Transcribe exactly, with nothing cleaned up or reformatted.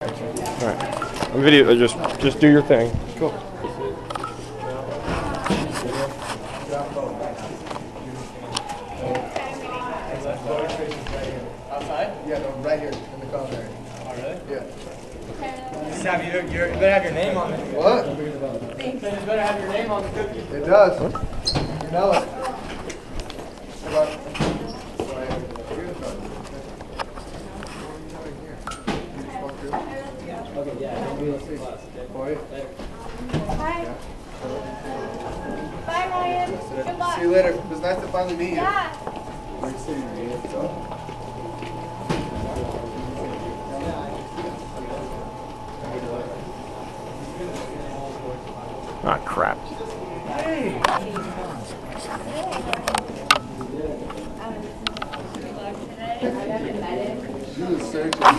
All right. I'm video. Just just do your thing. Cool. Outside? Yeah, no, right here in the culinary. Oh, really? Yeah. Just have your, your, you better have your name on it. What? Thanks. You better have your name on the cookie. It does. You know it. How about- Okay, yeah. Boy. Bye. Bye, Ryan. Good luck. See you later. It was nice to finally meet you. Yeah. Ah, crap. You was searching.